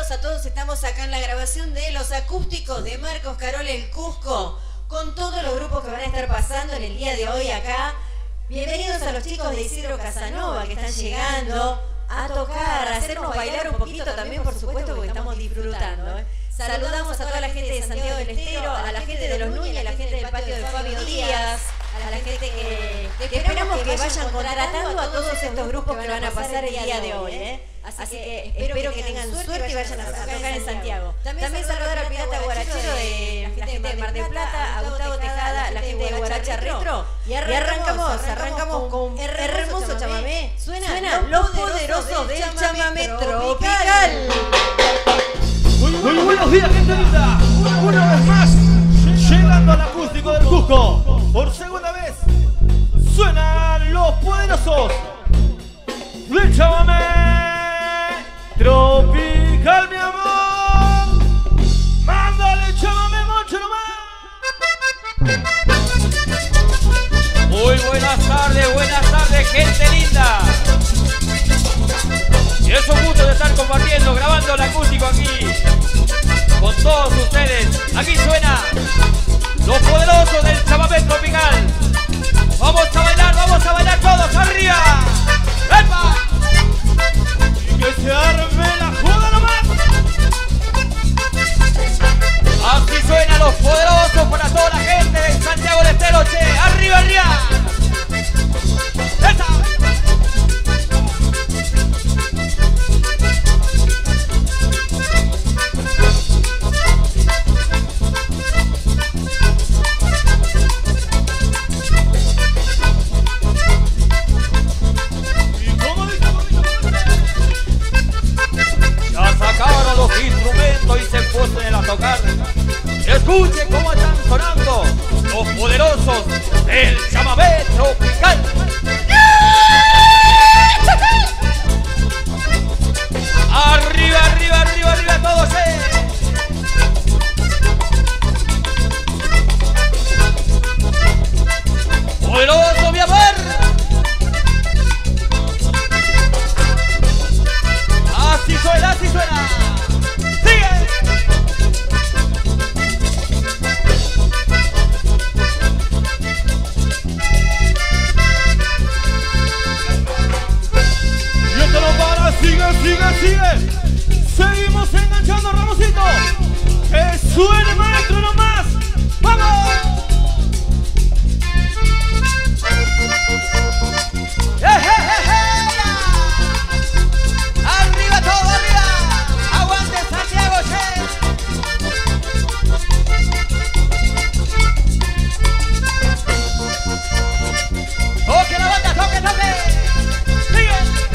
bienvenidos a todos. Estamos acá en la grabación de los acústicos de Marcos Carola en Cusco, con todos los grupos que van a estar pasando en el día de hoy acá. Bienvenidos a los chicos de Isidro Casanova que están llegando a tocar, a hacernos bailar un poquito también, por supuesto, porque estamos disfrutando. Saludamos a toda la gente de Santiago del Estero, a la gente de Los Núñez, a la gente del patio de Fabio Díaz, a la gente que esperamos que vayan contratando a todos estos grupos que van a pasar el día de hoy. Así que espero que tengan suerte y vayan a tocar en Santiago. También saludar al pirata guarachero de la gente de Mar del Plata, a Gustavo Tejada, la gente de Guaracha Retro. Y arrancamos con hermoso chamamé. Suena Los Poderosos del Chamamé Tropical. Muy buenos días, gente linda. Una vez más, llegando al acústico del Cusco. Por segunda vez, suenan Los Poderosos del Chamamé Tropical, mi amor. Mándale chamamé, moncho nomás. Muy buenas tardes, gente linda. Y es un gusto de estar compartiendo, grabando el acústico aquí con todos ustedes. Aquí suena Los Poderosos del Chamamé Tropical. Vamos a bailar todos arriba. ¡Epa! Y que se arme la joda nomás. Aquí suena Los Poderosos para toda la gente de Santiago del Estero, che. ¡Arriba, arriba! ¡Esa! Sacaron los instrumentos y se pusieron a tocar. Escuchen cómo están sonando Los Poderosos del Chamamé Tropical. Arriba, arriba, arriba, arriba todos, Poderoso, mi amor. Así suena, así suena. ¡Sigue! Y esto no para, sigue. Seguimos enganchando, Ramosito. Que suene, maestro, nomás. ¡Vamos! ¡Arriba todo, arriba! ¡Aguante Santiago, che! ¡Toque la banda, toque! ¡Sigue!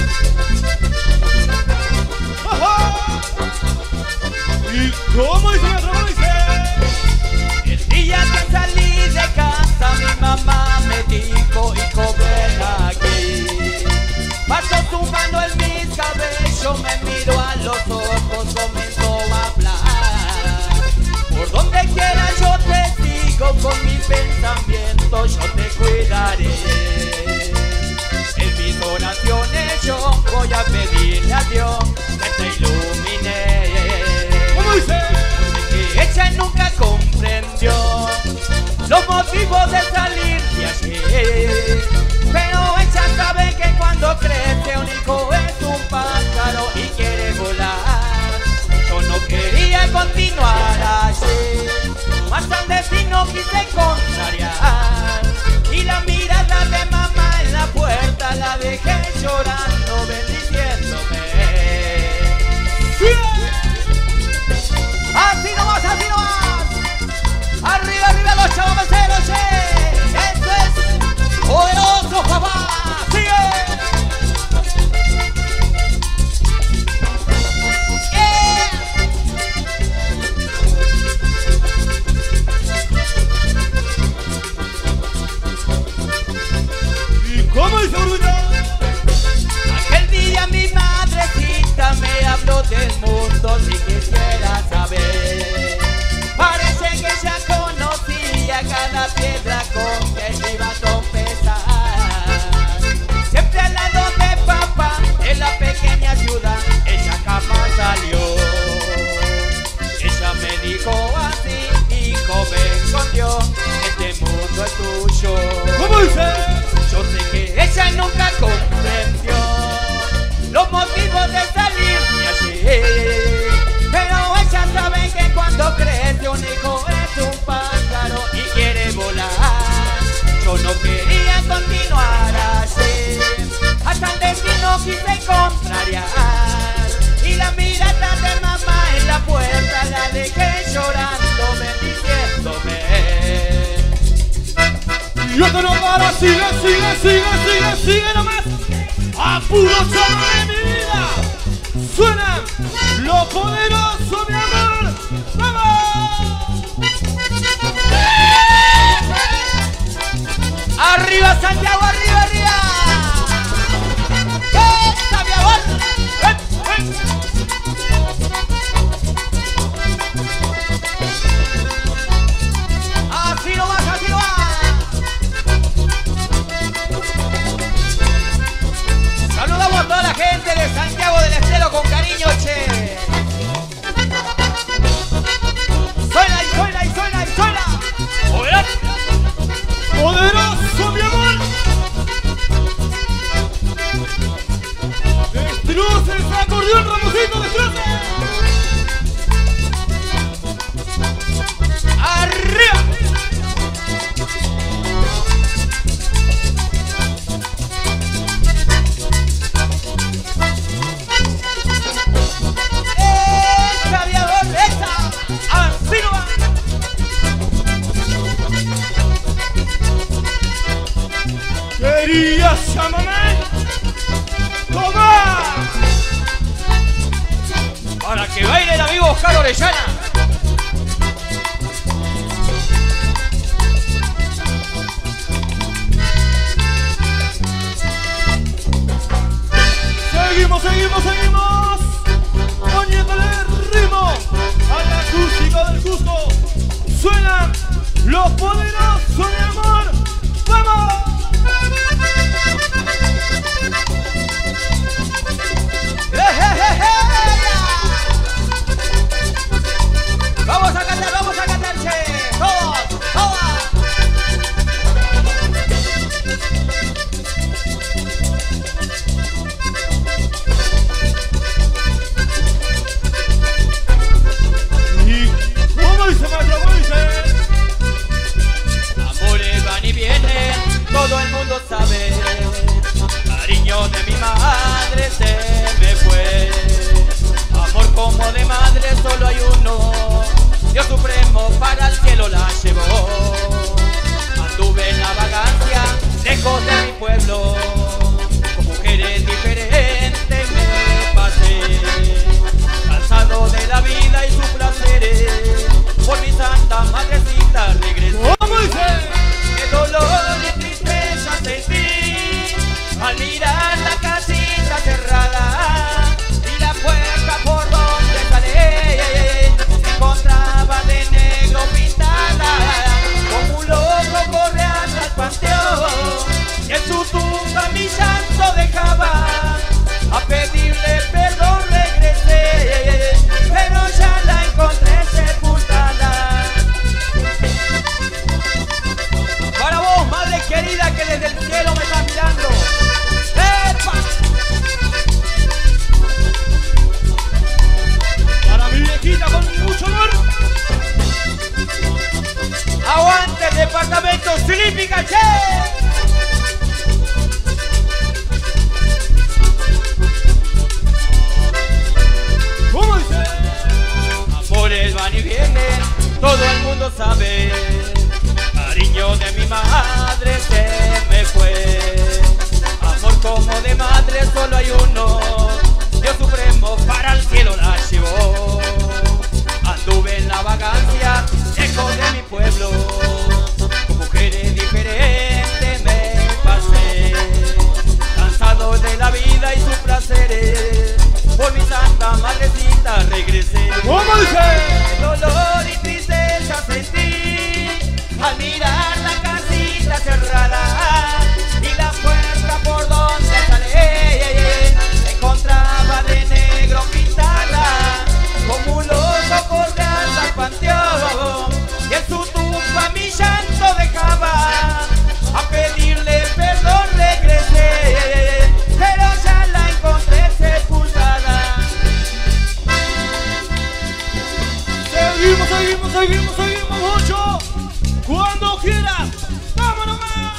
¿Y cómo dice, maestro? ¿Cómo dice? El día que salí de casa mi mamá me dijo, hijo, ven aquí. Pasó su mano en mis cabellos, me miró a los ojos, comenzó a hablar. Por donde quiera yo te sigo, con mi pensamiento yo te cuidaré. En mis oraciones yo voy a pedirle a Dios que te ilumine. ¿Cómo dice? Que ella nunca comprendió los motivos de salir de allí. Pero ella sabe que cuando crece un hijo es un pájaro y quiere volar. Yo no quería continuar así, más al destino quise contrariar. Y la mirada de mamá en la puerta la dejé llorando, bendiciéndome. ¡Así nomás! ¡Arriba, arriba los chamaceros, che! ¡Esto es poderoso, papá! ¡Sigue! ¿Y cómo dice, Uruguay? Aquel día mi madrecita me habló del mundo si quisiera saber. Parece que ella conocía cada piedra con que iba a tropezar. Siempre al lado de papá, en la pequeña ciudad, ella jamás salió. Sigue nomás. A puro chamamé, mi vida. Suena lo poderoso, mi amor. ¡Vamos! ¡Arriba, Santiago! ¡Arriba, arriba! ¡Esta, mi amor! ¡Así no vas, así no vas! Saludamos a toda la gente de Santiago del Estero con cariño, che. Suena y suena y suena y suena. ¡Joder! ¡Poderoso, mi amor! ¡Destroce ese acordeón, Ramosito! ¡Destroce! ¡Arriba! ¡Esa, mi amor! ¡Esa! ¡Así no va! ¡Quería chamamé! ¡Toma! Para que baile el amigo Oscar Orellana. Seguimos poniéndole ritmo al acústico del Cusco. Suenan los poderosos, mi amor. ¡Vamos! Vamos a cantar, che. Todos, todas. ¿Y cómo dice, maestro? ¿Cómo dice? Amores van y vienen, todo el mundo sabe. Cariño de mi madre se me fue. Amor como de madre solo hay uno. Dios supremo para el cielo la llevó. Anduve en la vagancia, lejos de mi pueblo. Con mujeres diferentes me pasé. Cansado de la vida y sus placeres. Por mi santa madrecita regresé. ¿Cómo dice? Qué dolor y tristeza sentí al mirar la casita cerrada y la puerta por donde salí se encontraba de negro pintada. Como un loco corre hasta el panteón y en su tumba mi llanto dejaba. A pedirle perdón regresé, pero ya la encontré sepultada. Para vos, madre querida, que desde el cielo me estás mirando. ¡Epa! Para mi viejita con mucho amor. ¡Aguante el departamento Filípica, che! ¿Cómo dice? Amores van y vienen, todo el mundo sabe. Cariño de mi madre se me fue. Amor como de madre solo hay uno. Dios supremo para el cielo la llevó. Anduve en la vagancia, lejos de mi pueblo. Con mujeres diferentes me pasé. Cansado de la vida y sus placeres. Por mi santa madrecita regresé. ¿Cómo dice? Dolor y tristeza sentí al mirar la casita cerrada y la puerta por donde salí se encontraba de negro pintada. Como un loco corre hasta el panteón y en su tumba mi llanto dejaba. A pedirle perdón regresé, pero ya la encontré sepultada. Seguimos mucho. Cuando quieras, vámonos más.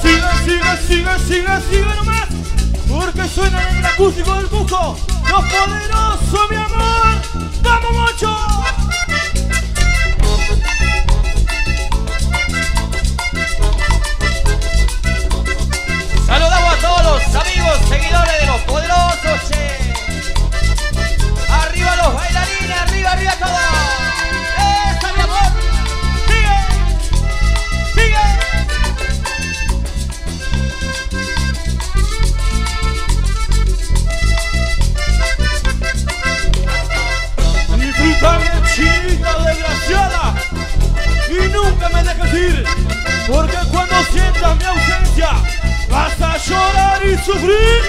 Sigue nomás. Porque suena en el acústico del Cusco. Los Poderosos, mi amor. ¡Vamos, Mocho! Saludamos a todos los amigos, seguidores de Los Poderosos, che. Arriba los bailarines, arriba todos. ¡Esa, mi amor! ¡Sigue! Disfrútame, chica desgraciada, y nunca me dejes ir, porque cuando sientas mi ausencia vas a llorar y sufrir.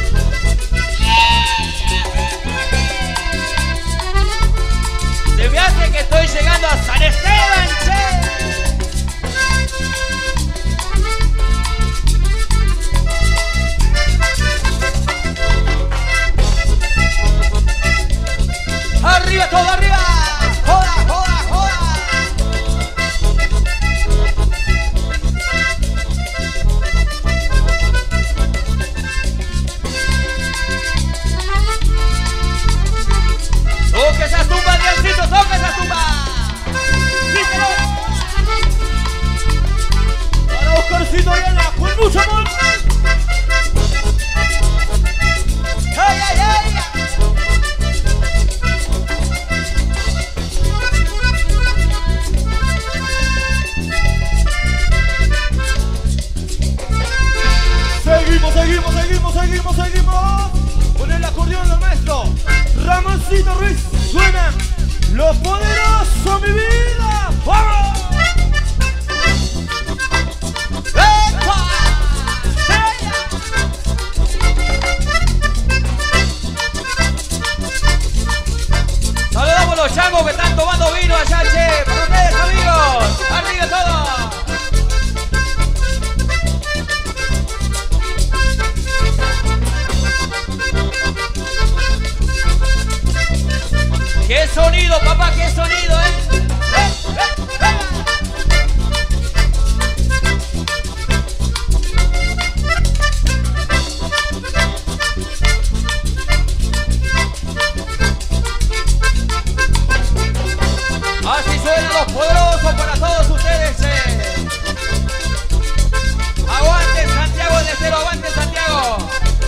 Se me hace que estoy llegando a San Esteban, che. Arriba, todo arriba. Joda. Toque esa tumba, Diosito, toque esa tumba. Para Oscarcito y Ana, con mucho amor. ¡Ay! Seguimos. Con el acordeón del maestro Ramoncito Ruiz suenan Los Poderosos, mi vida. ¡Vamos! Saludamos a los changos que están tomando vino allá, che. Para ustedes, amigos. Arriba todo. ¡Qué sonido, papá! ¡Qué sonido, Así suenan Los Poderosos para todos ustedes, ¡Aguante Santiago del Estero! ¡Aguante Santiago!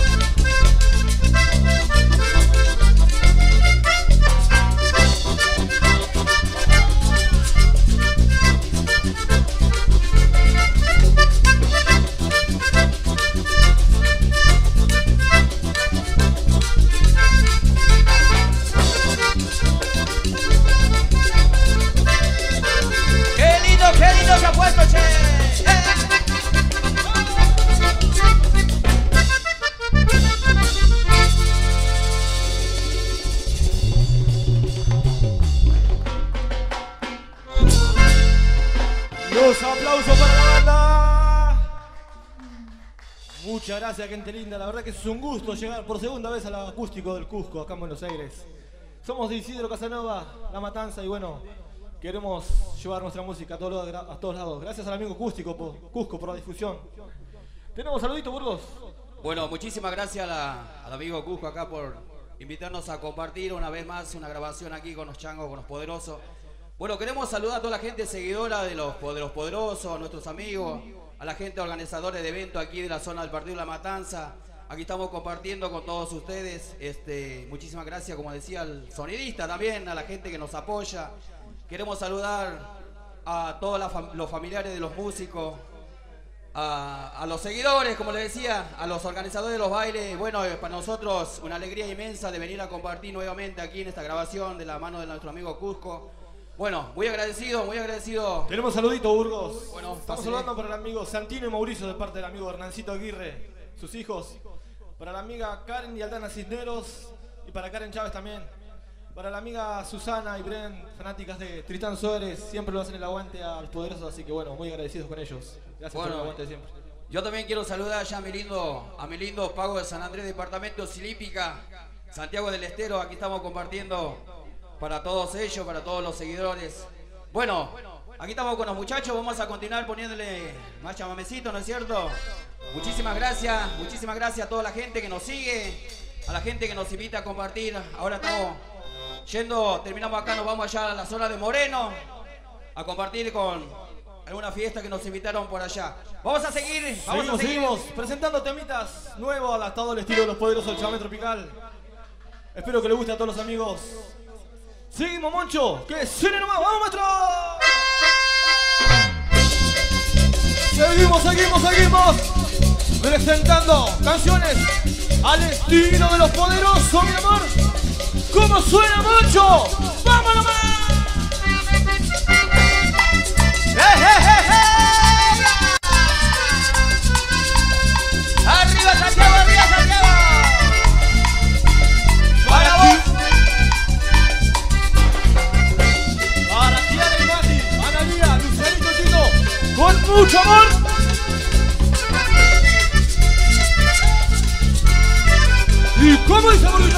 ¡Qué lindo se ha puesto, che! Los aplausos para la banda. Muchas gracias, gente linda. La verdad que es un gusto llegar por segunda vez al acústico del Cusco, acá en Buenos Aires. Somos de Isidro Casanova, La Matanza, y bueno, queremos llevar nuestra música a todos lados. Gracias al amigo Cusco por la difusión. ¿Tenemos saluditos, Burgos? Bueno, muchísimas gracias al amigo Cusco acá por invitarnos a compartir una vez más una grabación aquí con los changos, con los poderosos. Bueno, queremos saludar a toda la gente seguidora de los Poderosos, a nuestros amigos, a la gente organizadora de eventos aquí de la zona del partido La Matanza. Aquí estamos compartiendo con todos ustedes. Muchísimas gracias, como decía, al sonidista también, a la gente que nos apoya. Queremos saludar a todos los familiares de los músicos, a los seguidores, como les decía, a los organizadores de los bailes. Bueno, para nosotros una alegría inmensa de venir a compartir nuevamente aquí en esta grabación de la mano de nuestro amigo Cusco. Bueno, muy agradecido. Tenemos saluditos, Burgos. Bueno, estamos saludando para el amigo Santino y Mauricio de parte del amigo Hernancito Aguirre, sus hijos. Para la amiga Karen y Aldana Cisneros, y para Karen Chávez también. Para la amiga Susana y Bren, fanáticas de Tristán Suárez, siempre lo hacen el aguante a los poderosos, así que bueno, muy agradecidos con ellos. Gracias por el aguante de siempre. Yo también quiero saludar ya a mi lindo Pago de San Andrés, departamento Silípica, Santiago del Estero. Aquí estamos compartiendo para todos ellos, para todos los seguidores. Bueno, Aquí estamos con los muchachos, vamos a continuar poniéndole más chamamecito, ¿no es cierto? Muchísimas gracias a toda la gente que nos sigue, a la gente que nos invita a compartir. Ahora estamos yendo, terminamos acá, nos vamos allá a la zona de Moreno a compartir con alguna fiesta que nos invitaron por allá. Vamos a seguir, seguimos presentando temitas nuevos adaptados al estilo de los poderosos del chamamé tropical. Espero que les guste a todos los amigos. Seguimos, Moncho, que suene nomás, vamos, maestro. Seguimos presentando canciones al estilo de los poderosos, mi amor. ¿Cómo suena, Moncho? ¡Vamos nomás! ¡Arriba, Santiago! ¡Arriba, Santiago! ¡Para vos! Para Tiara y Mati, Analía, Lucerito, Tito, con mucho amor. ¿Y cómo dice, Bolito?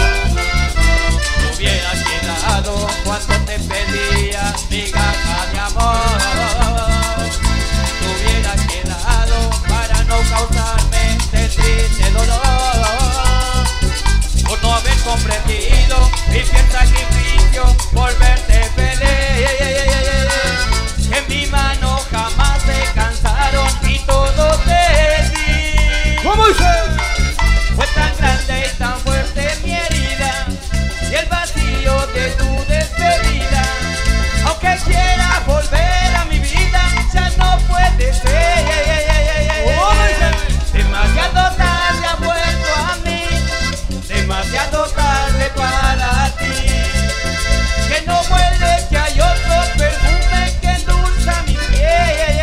Te hubieras quedado cuando te pedía mi gaja de amor. Te hubieras quedado para no causarme este triste dolor. Por no haber comprendido mi fiel sacrificio por verte feliz. Que en mi mano jamás se cansaron y todo te di. ¿Cómo dice? Fue tan grande y tan fuerte mi herida y el vacío de tu despedida. Aunque quiera volver a mi vida, ya no puede ser. Demasiado tarde ha vuelto a mí, demasiado tarde para ti. Que no vuelve, que hay otro perfume que endulza mi piel.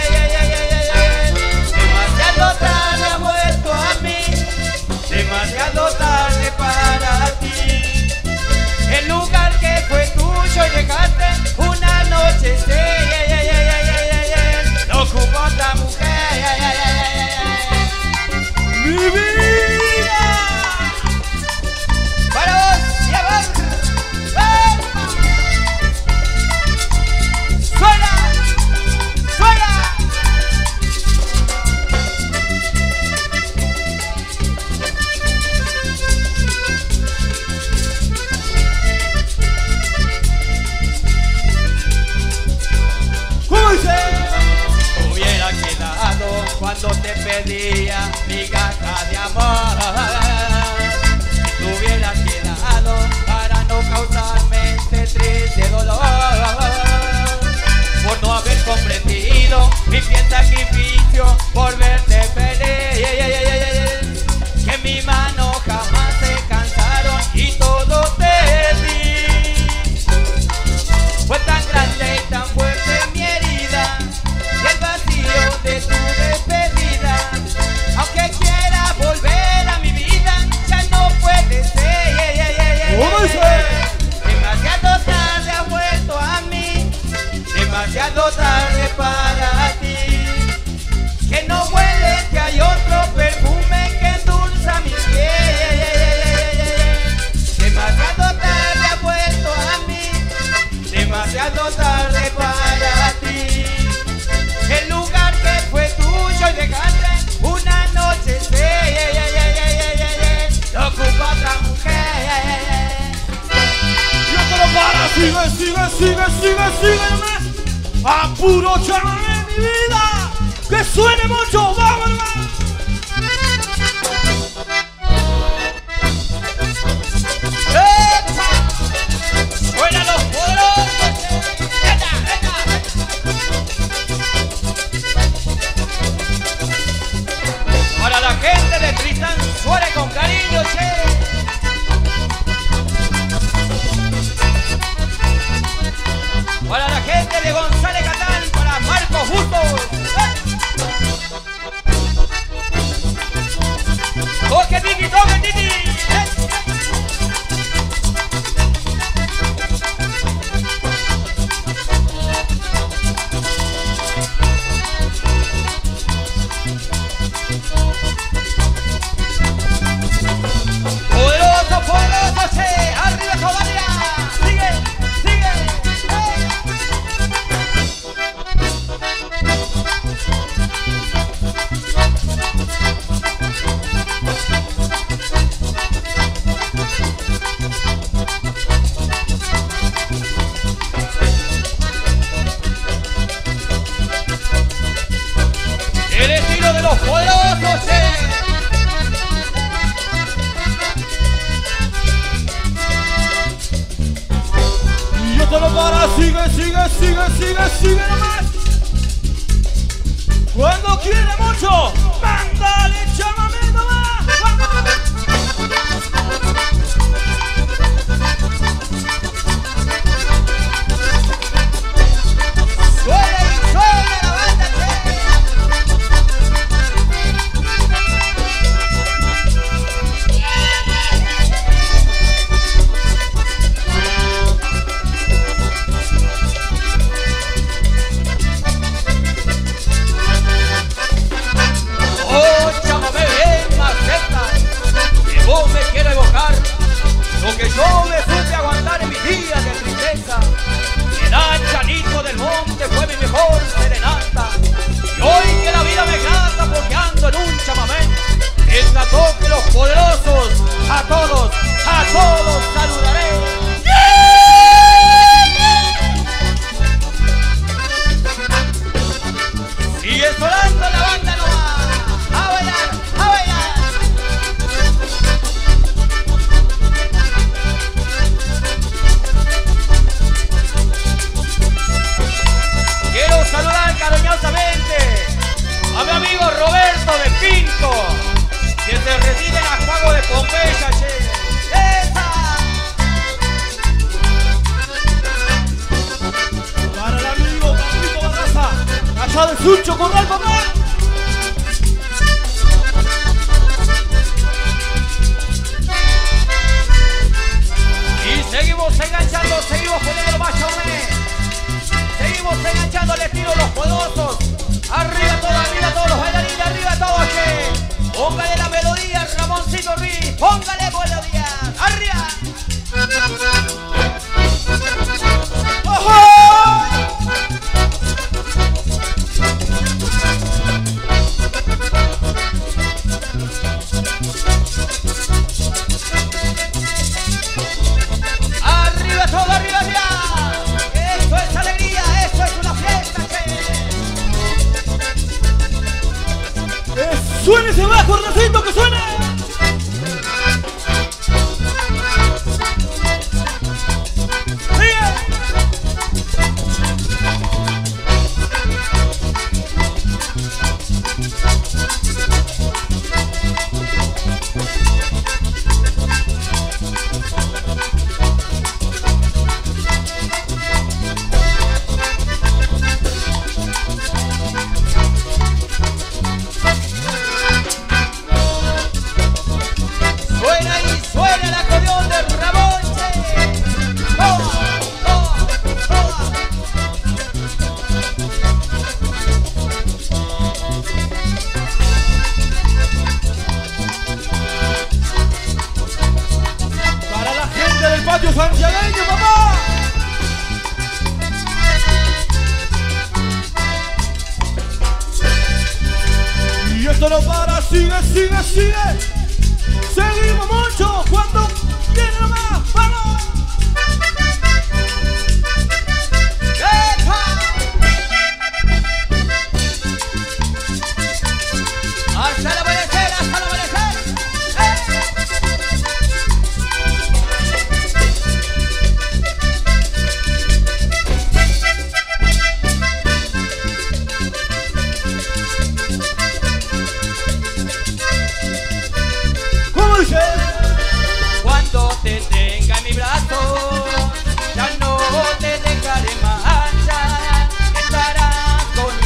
Demasiado tarde ha vuelto a mí, demasiado tarde para ti. El lugar que fue tuyo y dejaste una noche lo ocupó otra mujer. ¡Mi vida! Para vos, y a ver. ¡Suena! ¡Suena! ¿Cómo dice? Hubiera quedado cuando te pedía mi gaja de amor. Te hubieras quedado para no causarme este triste dolor. Por no haber comprendido mi fiel sacrificio por verte feliz. Que en mi mano jamás se cansaron y todo te di. Fue tan grande y tan fuerte mi herida y el vacío de tu despedida. Aunque quiera volver a mi vida, ya no puede ser. ¿Cómo dice? Demasiado tarde ha vuelto a mí, demasiado tarde para ti. Que no huele, que hay otro perfume que endulza mi piel. Demasiado tarde ha vuelto a mí, demasiado tarde para ti. El lugar que fue tuyo y dejaste una noche lo ocupó otra mujer. Y esto no para, sigue nomás. A puro chamamé, mi vida. Que suene mucho, vamos nomás. ¡Epa! ¡Fuera los poderosos! ¡Eta! Para la gente de Tristan Suárez con cariño, che. Para la gente de González Catán, para Marcos Bustos. estilo de los poderosos, Y esto no para, sigue nomás. Cuando quiere mucho, mándale, chámame nomás. Suena y suena la banda, oh, chámame bien, maceta, que vos me quieres evocar lo que yo me supe aguantar en mis días de tristeza. El chanito del monte fue mi mejor serenata. Y hoy que la vida me grata porque ando en un chamamé, es la toque los poderosos, a todos saludaré. Sigue sonando la banda nomás, a bailar, a bailar. Quiero saludar cariñosamente a mi amigo Roberto de Pinto, que se reside en Ajuago de Pompeya, che. ¡Esa! Para el amigo Pablito Barraza, allá de Sucho Corral, papá. Y seguimos enganchando, seguimos poniendo más chamamé. Seguimos enganchando al estilo de los poderosos. Arriba todos los bailarines, arriba todos, che. Póngale la melodía, Ramoncito Ruiz. Póngale melodía. Arriba. ¡Ojo! Arriba todo, arriba, arriba. Eso es alegría, eso es una fiesta, che. ¡Suene ese bajo, Racito, que suene! Santiagueño, papá. Y esto no para, sigue. Seguimos mucho cuando viene nomás, vamos. Hasta el amanecer, hasta el amanecer. ¿Cómo dice? Cuando te tenga en mi brazo, ya no te dejaré marchar. Estarás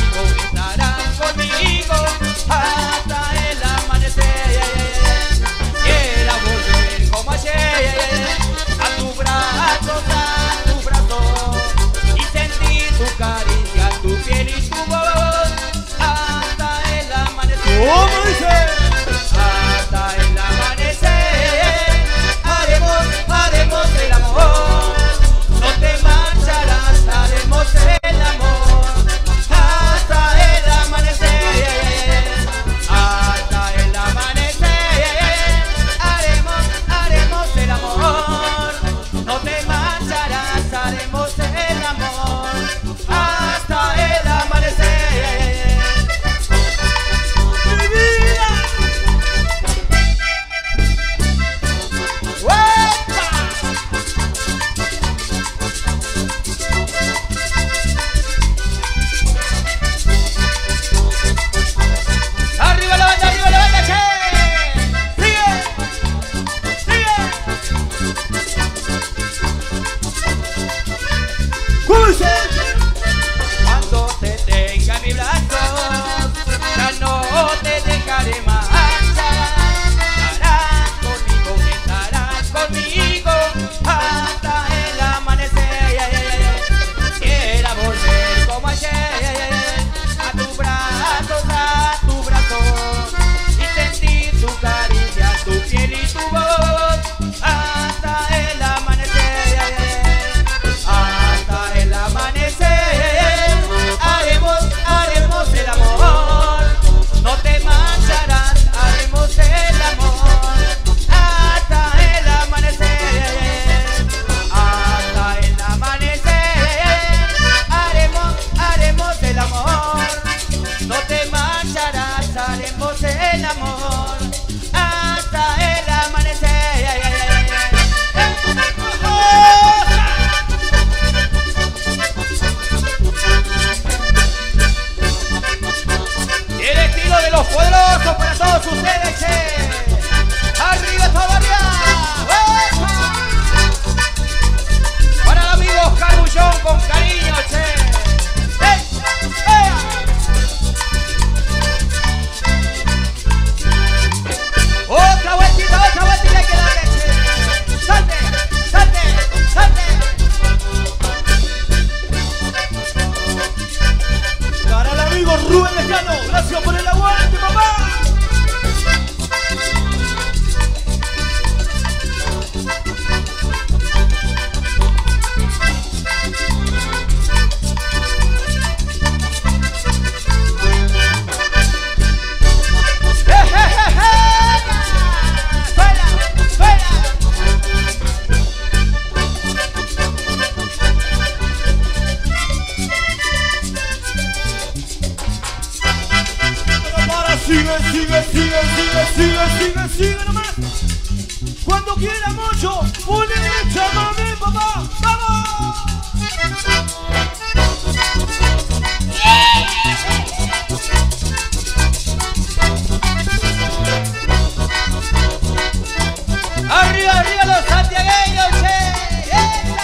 conmigo hasta el amanecer. Quiera volver como ayer a tu brazo, y sentir tu caricia, tu piel y tu voz hasta el amanecer. ¿Cómo dice? Hasta el amanecer haremos el amor. poderosos para todos ustedes, che. Arriba todavía. Para el amigo Oscar Bullón con cariño, che. Otra vueltita hay que darle, che. Salte, salte, salte. Para el amigo Rubén Lejano, gracias por el aguante, papá. Sigue nomás. Cuando quiera mucho, ponle derecha, mami, papá. ¡Vamos! Arriba, arriba los santiagueños, che. ¡Esa!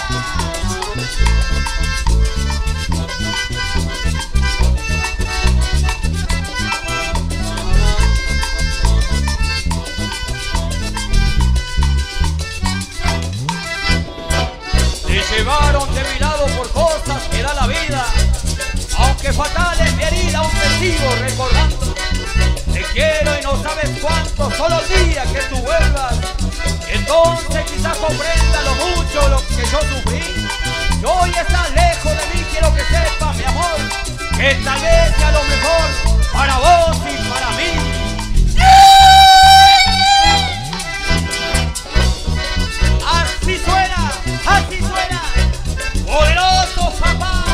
Llevaron de mi lado por cosas que da la vida, aunque fatales mi herida aún te sigo recordando. Te quiero y no sabes cuánto, solo el día que tú vuelvas, entonces quizás comprenda lo mucho lo que yo sufrí. Y hoy estás lejos de mí, quiero que sepas, mi amor, que tal vez sea lo mejor para vos y para mí. Así suena, así suena. ¡Poderoso, papá!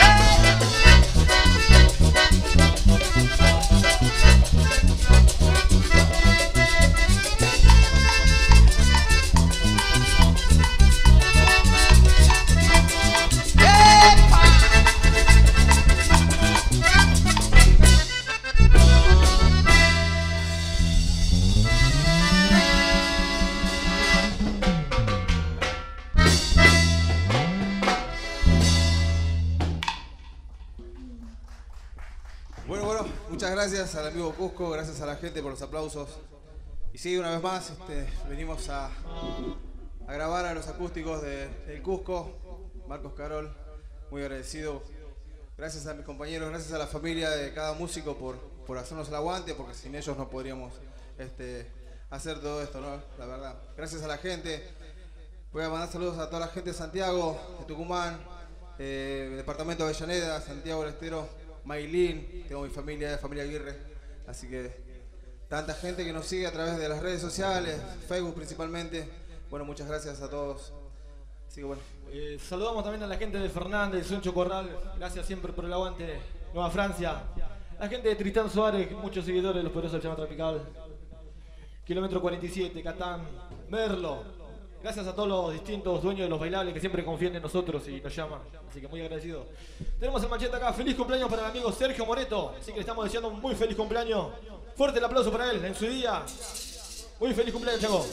Muchas gracias al amigo Cusco, gracias a la gente por los aplausos. Y sí, una vez más, venimos a grabar a los acústicos del Cusco. Marcos Carol, muy agradecido. Gracias a mis compañeros, gracias a la familia de cada músico por hacernos el aguante, porque sin ellos no podríamos hacer todo esto, ¿no? La verdad. Gracias a la gente. Voy a mandar saludos a toda la gente de Santiago, de Tucumán, departamento de Avellaneda, Santiago del Estero. Maylin, tengo mi familia Aguirre, así que tanta gente que nos sigue a través de las redes sociales, Facebook principalmente. Bueno, muchas gracias a todos. Así que bueno. Saludamos también a la gente de Fernández, Suncho Corral, gracias siempre por el aguante. Nueva Francia, la gente de Tristán Suárez, muchos seguidores de los poderosos del Llama Tropical. Kilómetro 47, Catán, Merlo. Gracias a todos los distintos dueños de los bailables que siempre confían en nosotros y nos llaman. Así que muy agradecido. Tenemos el manchete acá. Feliz cumpleaños para el amigo Sergio Moreto. Así que le estamos deseando un muy feliz cumpleaños. Fuerte el aplauso para él en su día. Muy feliz cumpleaños, Chaco.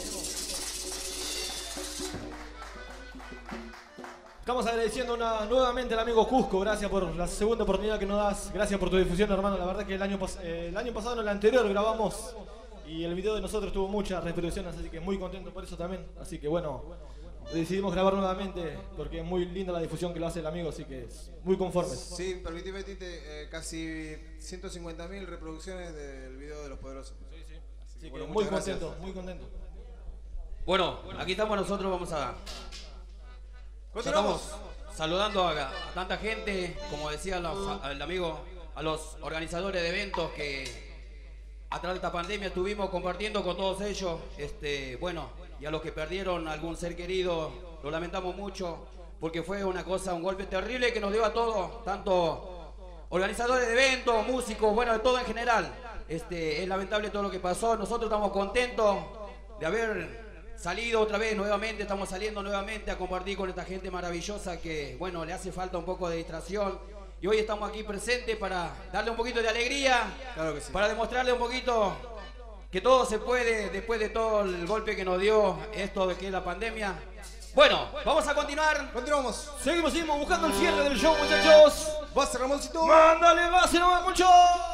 Estamos agradeciendo nuevamente al amigo Cusco. Gracias por la segunda oportunidad que nos das. Gracias por tu difusión, hermano. La verdad que el año pasado, no el anterior, grabamos. Y el video de nosotros tuvo muchas reproducciones, así que muy contento por eso también. Así que bueno, decidimos grabar nuevamente porque es muy linda la difusión que lo hace el amigo, así que muy conformes. Sí, permíteme, Tite, casi 150.000 reproducciones del video de Los Poderosos. Sí. Así que bueno, muy contento, muy contento. Bueno, aquí estamos nosotros, vamos a... Estamos saludando a tanta gente, como decía el amigo, a los organizadores de eventos que... A través de esta pandemia estuvimos compartiendo con todos ellos, bueno, y a los que perdieron algún ser querido, lo lamentamos mucho, porque fue una cosa, un golpe terrible que nos dio a todos, tanto organizadores de eventos, músicos, bueno, de todo en general. Es lamentable todo lo que pasó, nosotros estamos contentos de haber salido otra vez nuevamente, estamos saliendo nuevamente a compartir con esta gente maravillosa que, bueno, le hace falta un poco de distracción. Y hoy estamos aquí presentes para darle un poquito de alegría, Claro que sí. para demostrarle un poquito que todo se puede después de todo el golpe que nos dio esto de que es la pandemia. Bueno, vamos a continuar. Continuamos. Seguimos buscando el cierre del show, muchachos. Basta, Ramoncito. Mándale base nomás, mucho.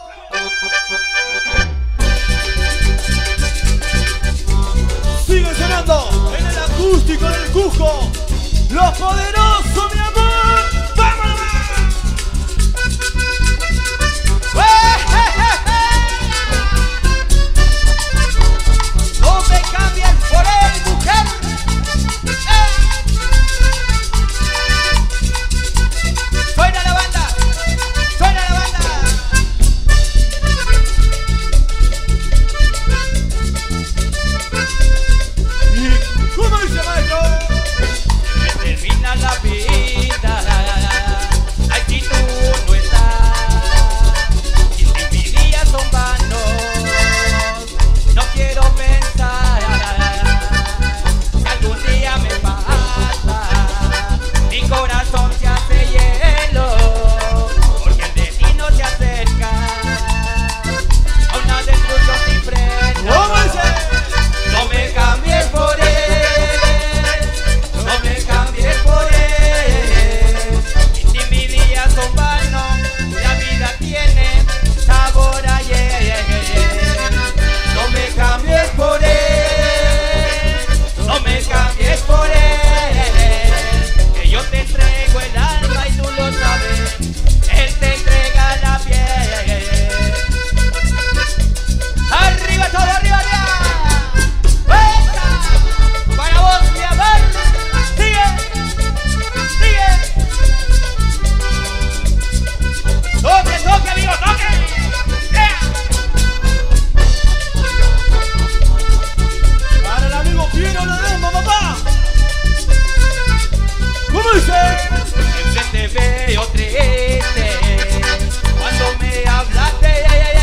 Siguen sonando en el acústico del Cusco. Los Poderosos, mi amor. ¡Vámonos! No me cambies por él, mujer. Suena la banda, suena la banda. ¿Y cómo dice, maestro? Me termina la vida, aquí tú no estás, y si mis días son vanos, no quiero pensar que algún día me pasa, mi corazón se hace hielo, porque el destino se acerca a una destrucción sin freno. ¿Cómo dice? No me cambies por él, no me cambies por él. Y si mis días son vanos, la vida tiene sabor a ayer. No me cambies por él, no me cambies por él. Que yo te entrego el alma y tú lo sabes, él te entrega la piel. Arriba todo, arriba ya. Para vos, mi amor, sigue, sigue. Toque, toque, amigo, toque. Yeah. Para el amigo Piero Ledesma, papá. ¿Cómo dice? Siempre te veo triste cuando me hablaste.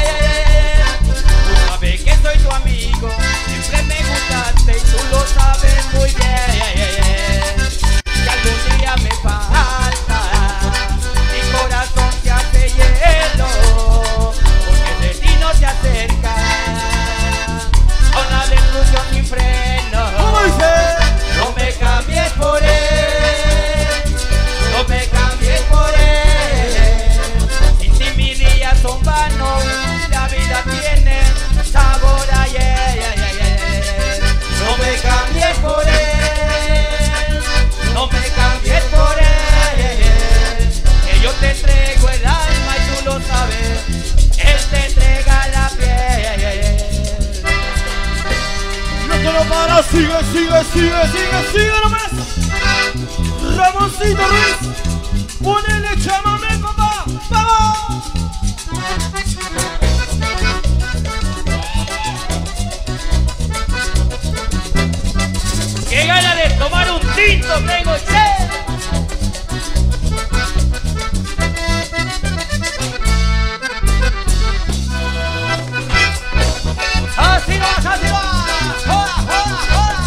Tú sabes que soy tu amigo, siempre me gustaste y tú lo sabes muy bien. Que algún día me falta, mi corazón se hace hielo, porque el destino se acerca a una destrucción sin freno. ¿Cómo dice? No me cambies por él, no me cambies por él. Y si mis días son vanos, la vida tiene sabor a ayer. No me cambies por él, no me cambies por él. Que yo te entrego el alma y tú lo sabes, él te entrega la piel. No te lo para, sigue nomás. Ramoncito Ruiz, ponele chamamé, papá. ¡Vamos! ¡Qué gana de tomar un tinto tengo, che! ¡Así no vas, así no vas! ¡Joda, joda, joda!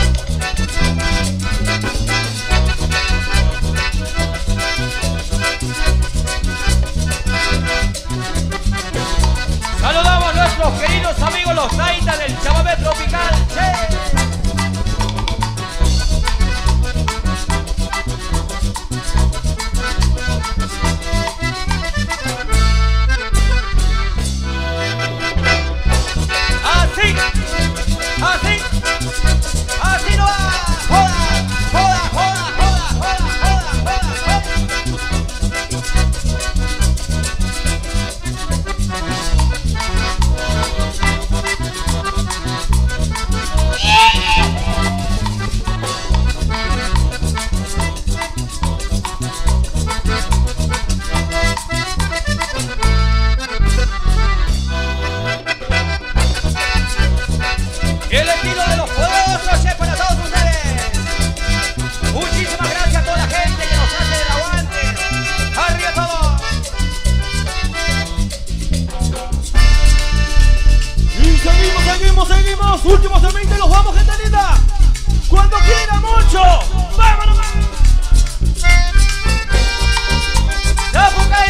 Saludamos a nuestros queridos amigos los Taitas del Chamamé Tropical, che. Así, así, así no va. Joda, joda, joda, joda, joda, joda, joda, el estilo de los poderosos es para todos ustedes. Muchísimas gracias a toda la gente que nos hace el aguante. ¡Arriba todo! Y seguimos. Últimos de 20 los vamos, gente linda. Cuando quiera mucho. ¡Vámonos! ¡La Pucay!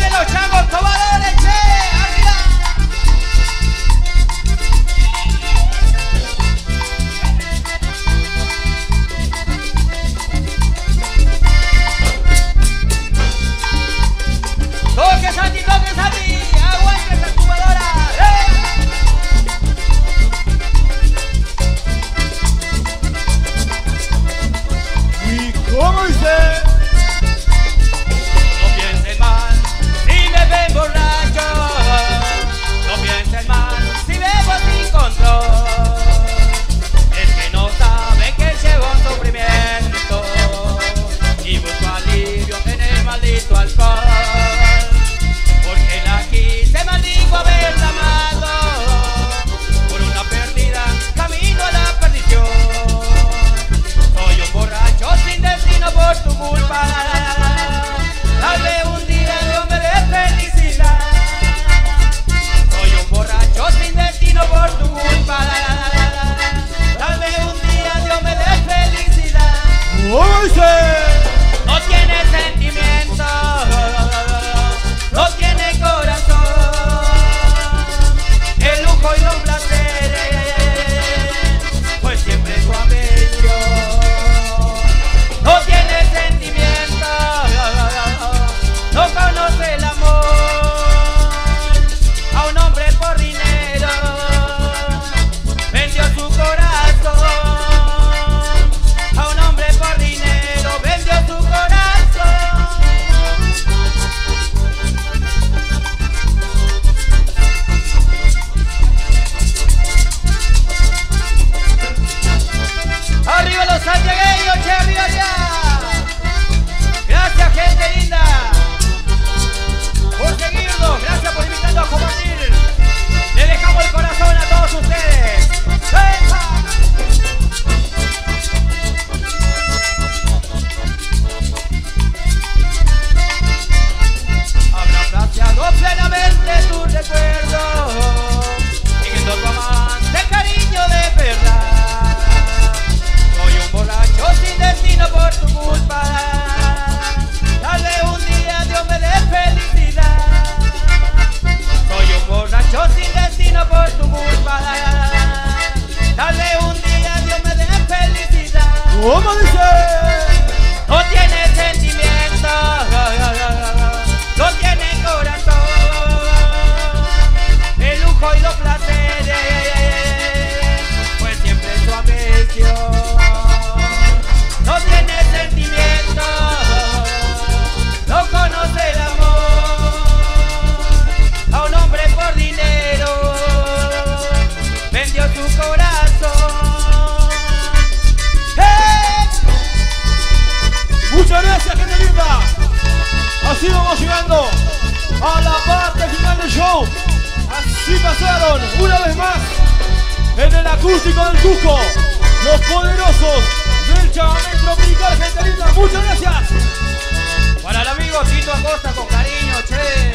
en el acústico del Cusco. Los poderosos del Chamamé Tropical, gente linda. Muchas gracias. Para el amigo Tito Acosta con cariño, che.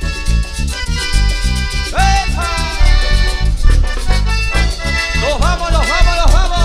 ¡Epa! ¡Nos vamos, nos vamos, nos vamos!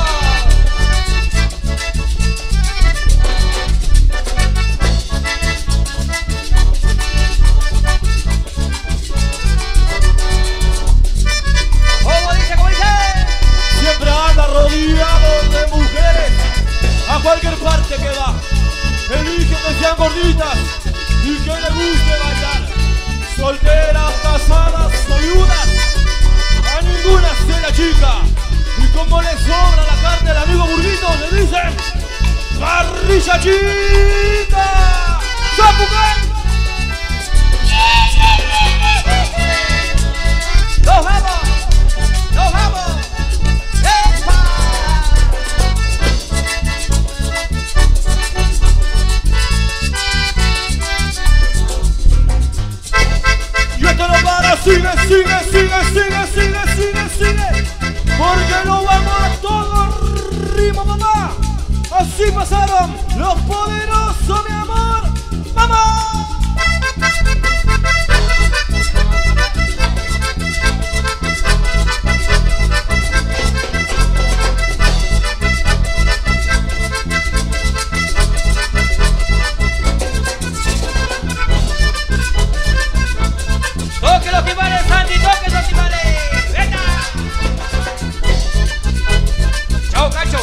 ¿Cómo dice, cómo dice? Siempre anda rodeado de mujeres. A cualquier parte que va, elige que sean gorditas y que le guste bailar. Solteras, casadas o viudas, a ninguna se la chica. Y como le sobra la carne al amigo Burguito, le dicen ¡parrilla chica! ¡Zapucán! ¡Nos vamos! ¡Nos vamos! ¡Epa! Y esto no para, sigue, sigue, sigue, sigue, sigue, sigue, sigue. Porque no vamos a todo ritmo, mamá. Así pasaron los poderosos, mi amor. ¡Vamos! ¡Toque los timbales, Sandy! ¡Toque los timbales! ¡Venga! ¡Chao, Cacho!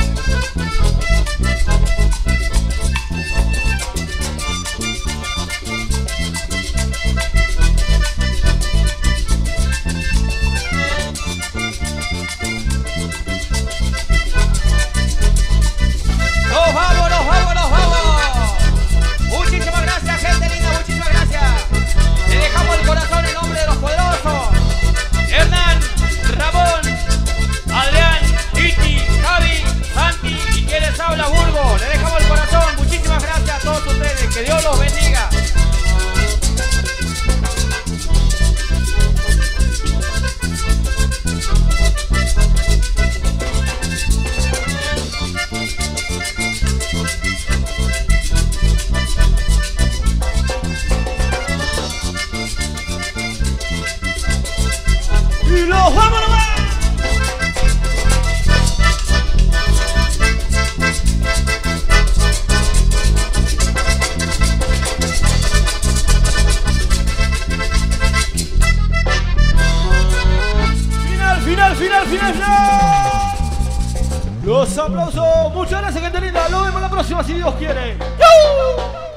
¡Nos vamos, nos vamos, nos vamos! Muchísimas gracias, gente linda, muchísimas gracias. Le dejamos el corazón en nombre de los poderosos. Hernán, Ramón, Adrián, Titi, Javi, Santi y quien les habla, Burgo. Le dejamos el corazón. Muchísimas gracias a todos ustedes. Que Dios los bendiga. ¡Y los vamos nomás! Final, final, final, final, final. Los aplausos. Muchas gracias, gente linda. Nos vemos la próxima si Dios quiere. ¡Yu!